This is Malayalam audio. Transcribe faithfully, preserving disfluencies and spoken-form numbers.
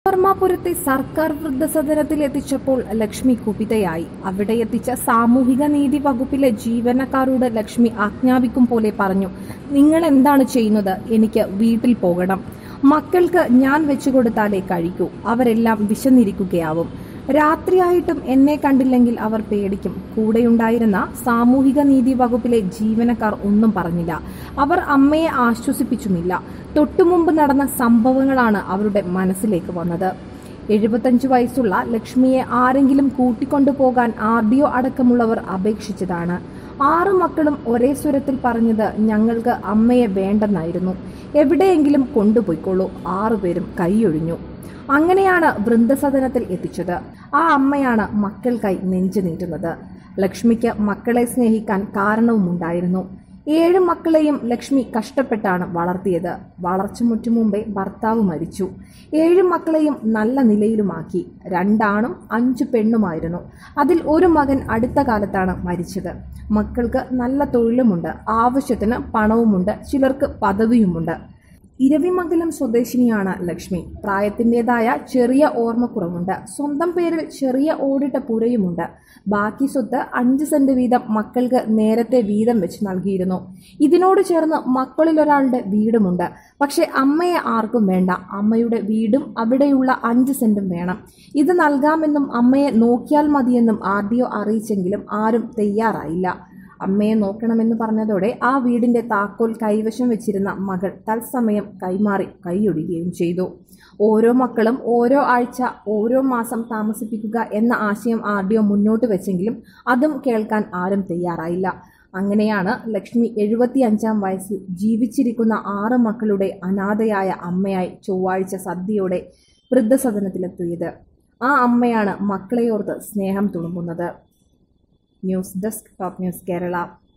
വർമാപുരത്തെ സർക്കാർ വൃദ്ധസദനത്തിൽ എത്തിച്ചപ്പോൾ ലക്ഷ്മി കുപിതയായി. അവിടെ എത്തിച്ച സാമൂഹിക നീതി വകുപ്പിലെ ജീവനക്കാരോട് ലക്ഷ്മി ആജ്ഞാപിക്കും പോലെ പറഞ്ഞു, നിങ്ങൾ എന്താണ് ചെയ്യുന്നത്? എനിക്ക് വീട്ടിൽ പോകണം. മക്കൾക്ക് ഞാൻ വെച്ചുകൊടുത്താലേ കഴിക്കൂ. അവരെല്ലാം വിശന്നിരിക്കുകയാവും. രാത്രിയായിട്ടും എന്നെ കണ്ടില്ലെങ്കിൽ അവർ പേടിക്കും. കൂടെയുണ്ടായിരുന്ന സാമൂഹിക നീതി വകുപ്പിലെ ജീവനക്കാർ ഒന്നും പറഞ്ഞില്ല. അവർ അമ്മയെ ആശ്വസിപ്പിച്ചുമില്ല. തൊട്ടുമുമ്പ് നടന്ന സംഭവങ്ങളാണ് അവരുടെ മനസ്സിലേക്ക് വന്നത്. എഴുപത്തഞ്ചു വയസ്സുള്ള ലക്ഷ്മിയെ ആരെങ്കിലും കൂട്ടിക്കൊണ്ടുപോകാൻ ആർ ഡി ഒ അടക്കമുള്ളവർ അപേക്ഷിച്ചതാണ്. ആറു മക്കളും ഒരേ സ്വരത്തിൽ പറഞ്ഞത് ഞങ്ങൾക്ക് അമ്മയെ വേണ്ടെന്നായിരുന്നു. എവിടെയെങ്കിലും കൊണ്ടുപോയിക്കോളൂ. ആറുപേരും കൈയൊഴിഞ്ഞു. അങ്ങനെയാണ് വൃദ്ധസദനത്തിൽ എത്തിച്ചത്. ആ അമ്മയാണ് മക്കൾക്കായി നെഞ്ചു നീട്ടുന്നത്. ലക്ഷ്മിക്ക് മക്കളെ സ്നേഹിക്കാൻ കാരണവുമുണ്ടായിരുന്നു. ഏഴ് മക്കളെയും ലക്ഷ്മി കഷ്ടപ്പെട്ടാണ് വളർത്തിയത്. വളർച്ച മുറ്റു മുമ്പേ ഭർത്താവ് മരിച്ചു. ഏഴ് മക്കളെയും നല്ല നിലയിലുമാക്കി. രണ്ടാണും അഞ്ചു പെണ്ണുമായിരുന്നു. അതിൽ ഒരു മകൻ അടുത്ത കാലത്താണ് മരിച്ചത്. മക്കൾക്ക് നല്ല തൊഴിലുമുണ്ട്, ആവശ്യത്തിന് പണവുമുണ്ട്, ചിലർക്ക് പദവിയുമുണ്ട്. ഇരവിമംഗലം സ്വദേശിനിയാണ് ലക്ഷ്മി. പ്രായത്തിൻ്റെതായ ചെറിയ ഓർമ്മക്കുറവുണ്ട്. സ്വന്തം പേരിൽ ചെറിയ ഓടിട്ട പുരയുമുണ്ട്. ബാക്കി സ്വത്ത് അഞ്ച് സെന്റ് വീതം മക്കൾക്ക് നേരത്തെ വീതം വെച്ച് നൽകിയിരുന്നു. ഇതിനോട് ചേർന്ന് മക്കളിലൊരാളുടെ വീടുമുണ്ട്. പക്ഷെ അമ്മയെ ആർക്കും വേണ്ട. അമ്മയുടെ വീടും അവിടെയുള്ള അഞ്ച് സെന്റും വേണം. ഇത് നൽകാമെന്നും അമ്മയെ നോക്കിയാൽ മതിയെന്നും ആർ ഡി ഒ അറിയിച്ചെങ്കിലും ആരും തയ്യാറായില്ല. അമ്മയെ നോക്കണമെന്ന് പറഞ്ഞതോടെ ആ വീടിന്റെ താക്കോൽ കൈവശം വെച്ചിരുന്ന മകൾ തത്സമയം കൈമാറി കൈയൊടുകയും ചെയ്തു. ഓരോ മക്കളും ഓരോ ആഴ്ച ഓരോ മാസം താമസിപ്പിക്കുക എന്ന ആശയം ആർ ഡി ഒ മുന്നോട്ട് വെച്ചെങ്കിലും അതും കേൾക്കാൻ ആരും തയ്യാറായില്ല. അങ്ങനെയാണ് ലക്ഷ്മി എഴുപത്തി അഞ്ചാം വയസ്സിൽ ജീവിച്ചിരിക്കുന്ന ആറ് മക്കളുടെ അനാഥയായ അമ്മയായി ചൊവ്വാഴ്ച സദ്യയോടെ വൃദ്ധസദനത്തിലെത്തിയത്. ആ അമ്മയാണ് മക്കളെയോർത്ത് സ്നേഹം തുളുമ്പുന്നത്. News desk top news Kerala.